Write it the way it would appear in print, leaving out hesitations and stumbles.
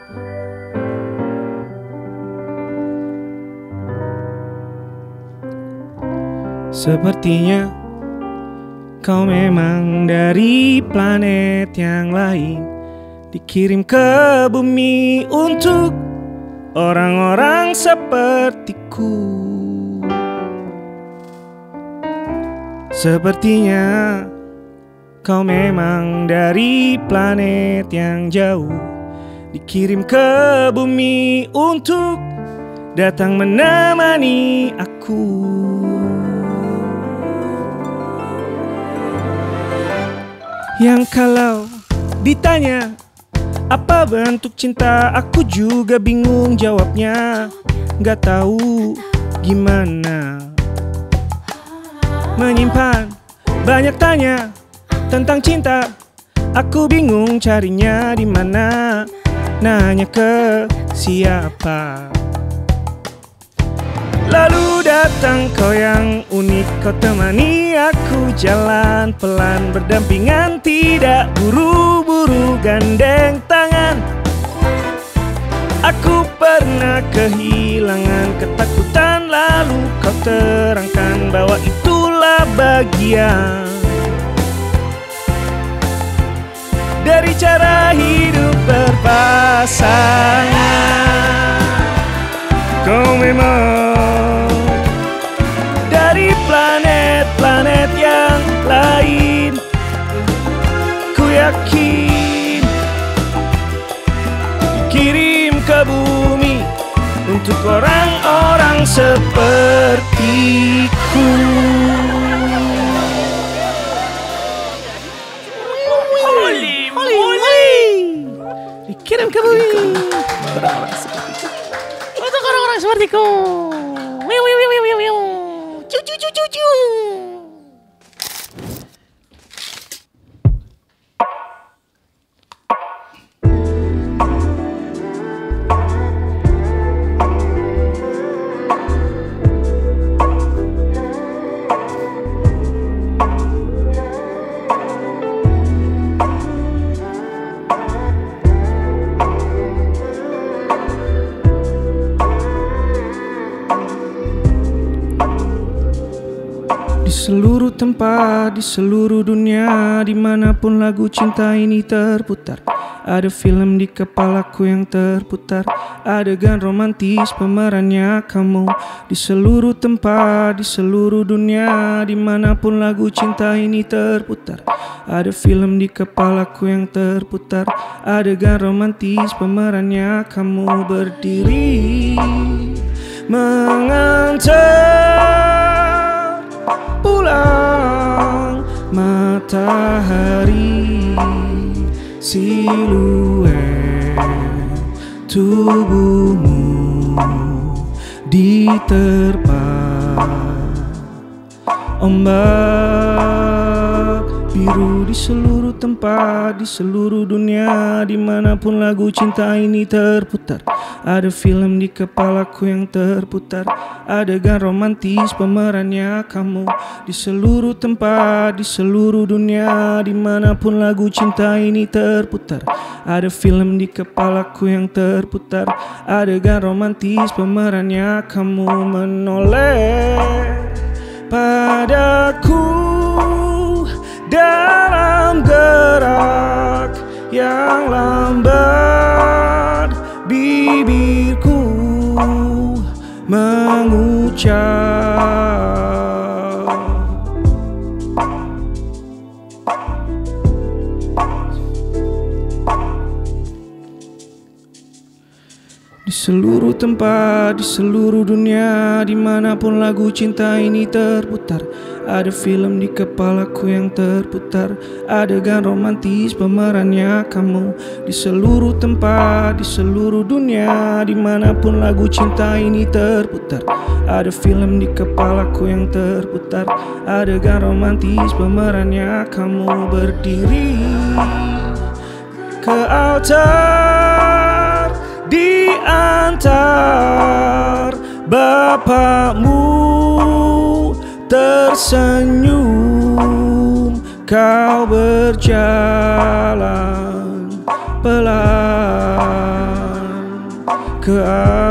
Sepertinya kau memang dari planet yang lain, dikirim ke bumi untuk orang-orang sepertiku. Sepertinya kau memang dari planet yang jauh, dikirim ke bumi untuk datang menemani aku. Yang kalau ditanya apa bentuk cinta, aku juga bingung jawabnya. Gak tahu gimana menyimpan banyak tanya tentang cinta. Aku bingung carinya di mana, nanya ke siapa. Lalu datang kau yang unik, kau temani aku jalan pelan berdampingan, tidak buru-buru gandeng tangan. Aku pernah kehilangan ketakutan, lalu kau terangkan bahwa itulah bagian dari cara hidup berpasangan. Kau memang dari planet-planet yang lain, ku yakin dikirim ke bumi untuk orang-orang sepertiku. Holy moly, dikirim ke bumi untuk orang-orang sepertiku. Cucu. Di seluruh tempat, di seluruh dunia, dimanapun lagu cinta ini terputar, ada film di kepalaku yang terputar, adegan romantis pemerannya kamu. Di seluruh tempat, di seluruh dunia, dimanapun lagu cinta ini terputar, ada film di kepalaku yang terputar, adegan romantis pemerannya kamu. Berdiri mengantar pulang matahari, siluet tubuhmu diterpa ombak biru. Di seluruh tempat, di seluruh dunia, dimanapun lagu cinta ini terputar, ada film di kepalaku yang terputar, adegan romantis pemerannya kamu. Di seluruh tempat, di seluruh dunia, dimanapun lagu cinta ini terputar, ada film di kepalaku yang terputar, adegan romantis pemerannya kamu. Menoleh padaku dalam gerak yang lambat, bibirku mengucap di seluruh tempat, di seluruh dunia, dimanapun lagu cinta ini terputar, ada film di kepalaku yang terputar, adegan romantis pemerannya kamu. Di seluruh tempat, di seluruh dunia, dimanapun lagu cinta ini terputar, ada film di kepalaku yang terputar, adegan romantis pemerannya kamu. Berdiri ke altar di antar bapakmu, tersenyum kau berjalan pelan ke